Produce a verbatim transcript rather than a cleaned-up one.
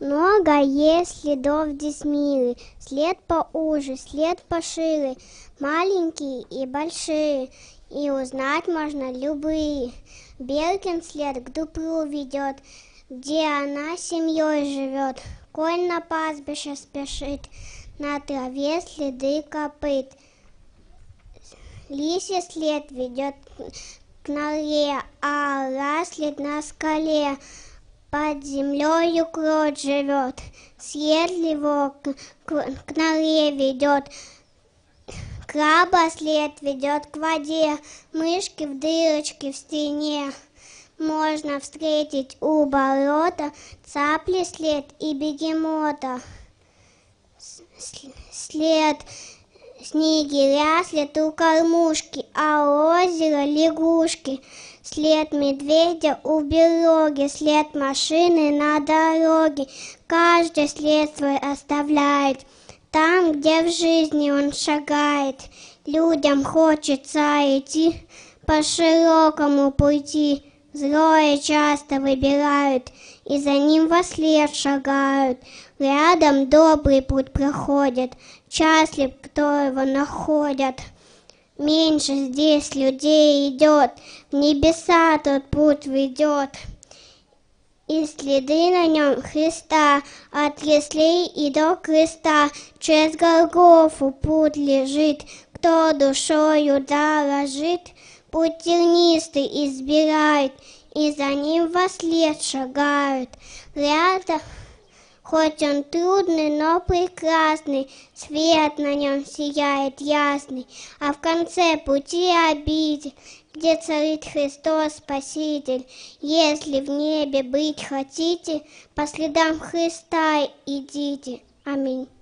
Много есть следов здесь милый, след поуже, след пошире, маленькие и большие, и узнать можно любые. Белкин след к дуплу ведет, где она семьей живет. Конь на пастбище спешит, на траве следы копыт. Лисий след ведет к норе, а орла след на скале. Под землею крот живет, след его к, к, к норе ведет. Краба след ведет к воде, мышки в дырочке в стене. Можно встретить у болота цапли след и бегемота. След снегиря, след у кормушки, а у озера лягушки. След медведя у берлоги, след машины на дороге. Каждый след свой оставляет там, где в жизни он шагает. Людям хочется идти по широкому пути. Злое часто выбирают и за ним вослед шагают. Рядом добрый путь проходит, счастлив, кто его находит. Меньше здесь людей идет, в небеса тот путь ведет. И следы на нем Христа, от яслей и до креста. Через Голгофу путь лежит, кто душою дорожит, путь тернистый избирает, и за ним вослед шагают. Рядом, хоть он трудный, но прекрасный, свет на нем сияет ясный, а в конце пути обитель, где царит Христос Спаситель. Если в небе быть хотите, по следам Христа идите. Аминь.